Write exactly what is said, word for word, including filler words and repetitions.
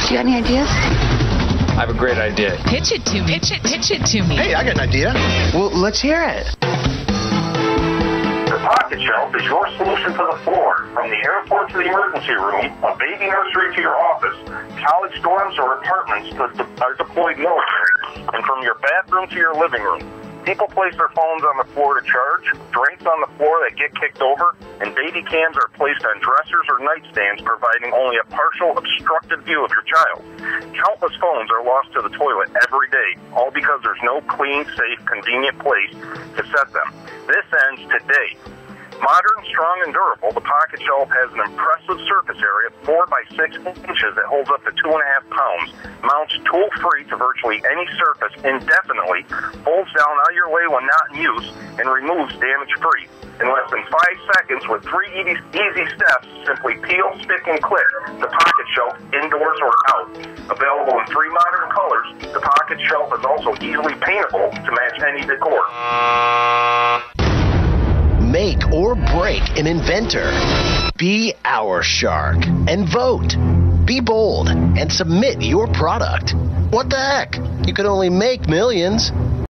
You got any ideas? I have a great idea. Pitch it to me. Pitch it, pitch it to me. Hey, I got an idea. Well, let's hear it. The Pocket Shelf is your solution to the floor. From the airport to the emergency room, a baby nursery to your office, college dorms or apartments to the, are deployed military, and from your bathroom to your living room. People place their phones on the floor to charge, drinks on the floor that get kicked over, and baby cans are placed on dressers or nightstands, providing only a partial obstructed view of your child. Countless phones are lost to the toilet every day, all because there's no clean, safe, convenient place to set them. This ends today. Modern, strong, and durable, the Pocket Shelf has an impressive surface area of four by six inches that holds up to two and a half pounds, mounts tool-free to virtually any surface indefinitely, folds down out of your way when not in use, and removes damage-free. In less than five seconds, with three easy, easy steps, simply peel, stick, and click the Pocket Shelf indoors or out. Available in three modern colors, the Pocket Shelf is also easily paintable to match any decor. Make or break an inventor. Be our shark and vote. Be bold and submit your product. What the heck? You could only make millions.